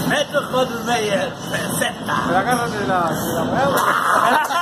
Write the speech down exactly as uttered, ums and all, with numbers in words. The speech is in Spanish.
Metro con media. Perfecta. Pero agárrate de la... de la...